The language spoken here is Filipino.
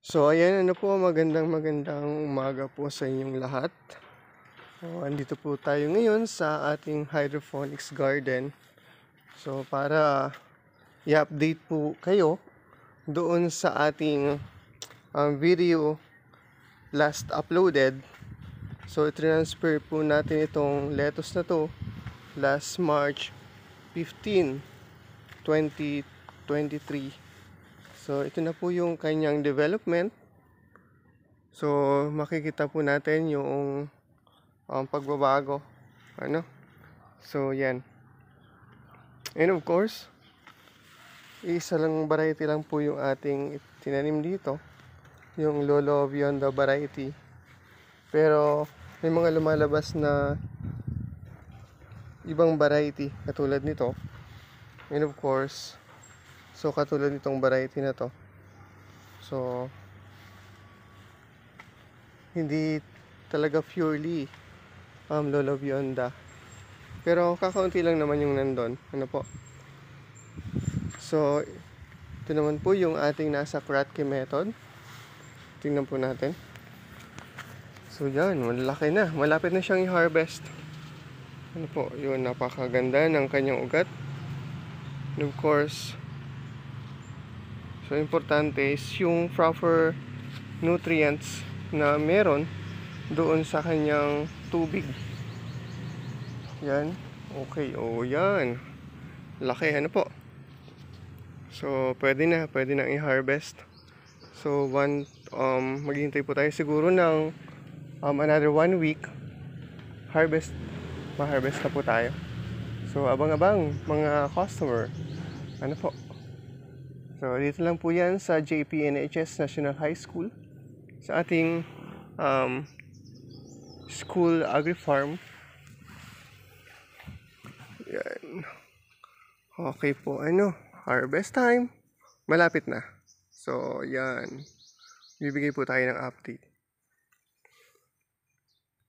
So ayan, ano po, magandang umaga po sa inyong lahat. Andito po tayo ngayon sa ating hydroponics garden. So para i-update po kayo doon sa ating video last uploaded. So transfer po natin itong lettuce na to last March 15, 2023. So ito na po yung kanyang development. So makikita po natin yung pagbabago. So yan. And of course, isa lang variety lang po yung ating tinanim dito, yung Lolo Bionda variety. Pero may mga lumalabas na ibang variety katulad nito. And of course, so katulad nitong variety na to. So hindi talaga purely Lolo Bionda. Pero kakaunti lang naman yung nandun. So ito naman po yung ating nasa Kratky method. Tingnan po natin. So yan, malaki na. Malapit na siyang i-harvest. Yun, napakaganda ng kanyang ugat. And of course, so importante is yung proper nutrients na meron doon sa kanyang tubig. Yan. Okay, yan. Laki, So pwede na i-harvest. So maghihintay po tayo siguro ng another 1 week. Ma-harvest na po tayo. So abang-abang mga customer. So dito lang po yan sa JPNHS National High School, sa ating school agri-farm. Yan. Okay po, harvest time. Malapit na. So yan, bibigay po tayo ng update.